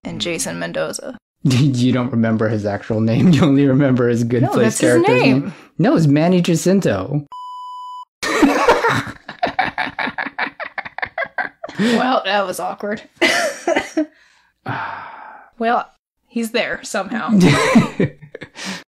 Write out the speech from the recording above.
and Jason Mendoza. You don't remember his actual name. You only remember his Good Place character's name. No, it's Manny Jacinto. Well, that was awkward. Well, he's there somehow.